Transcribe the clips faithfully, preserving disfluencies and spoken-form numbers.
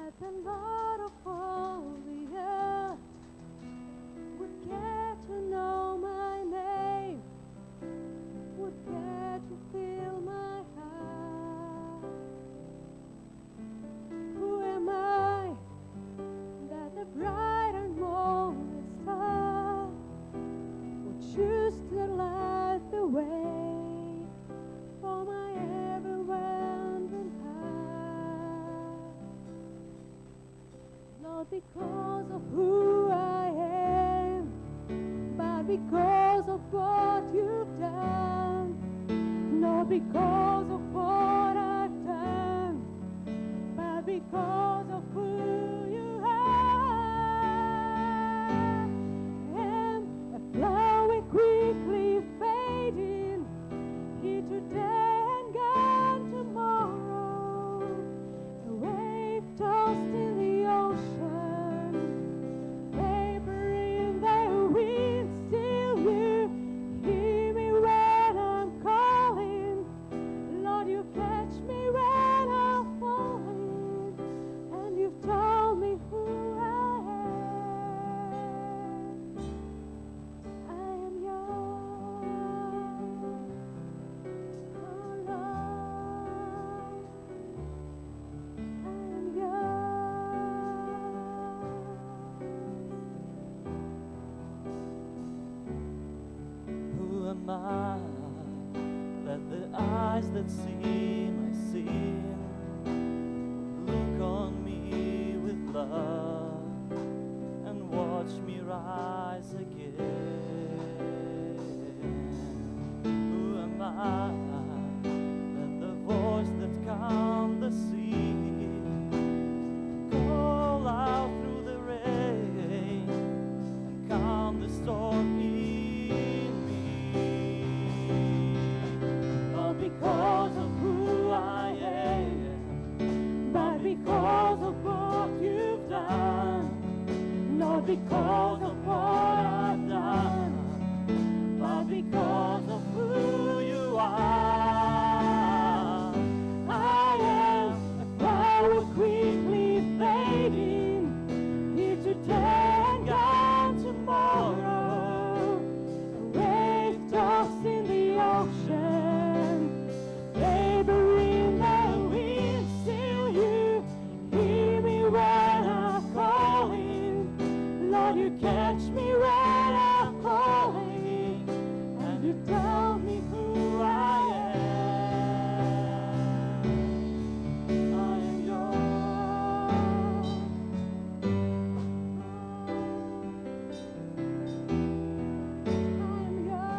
that the Lord of all the earth would get to know my name, would get to feel my heart. Who am I that the bright and morning star would choose to light the way for my ever wandering heart? Not because of who I am, but because of what you've done. Not because of what I've done, but because of who you are. And a flower quickly fading, here today and gone tomorrow. A wave tossed in the ocean, vapor in the wind. Still you hear me when I'm calling. Lord, you catch me when I'm falling, and you've told me who I am. I am yours, oh Lord. I am yours. Who am I that the eyes that see my sin look on me with love and watch me rise again? Who am I that the voice that calmed the sea call out through the rain and calm the storm in me? Not because of who I am, but because of what you've done. Not because of what I've done, but because of who you are. I am a flower quickly fading, here today and gone tomorrow. A wave tossed in the ocean, vapor in the wind. Still you hear me when I'm calling. Lord, you catch me when I'm calling, and you tell me who I am. I am yours. I am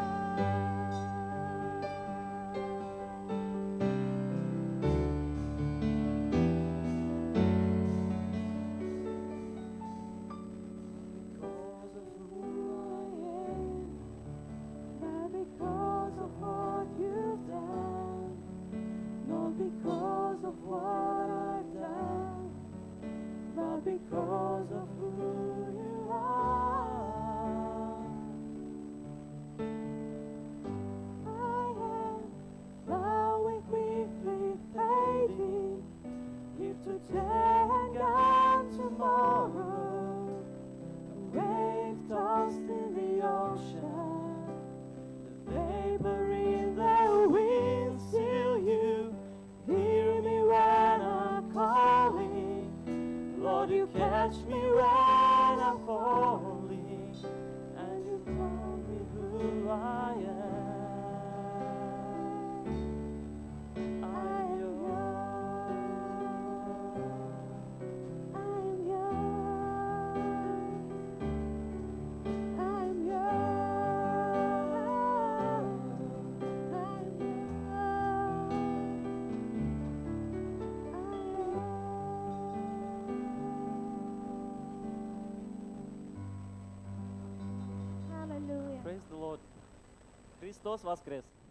Because of who I am, But because of what you've done, not because of what I've done, but because of who you are. I am flowing quickly fading, here today and gone tomorrow. A wave tossed in the ocean, the vapor in the wind. Still you hear me when I'm calling. Lord, you catch me when I'm falling, and you tell me who I am. I am yours. I am yours. I am yours. I am yours. Hallelujah. praise the Lord. Христос воскрес!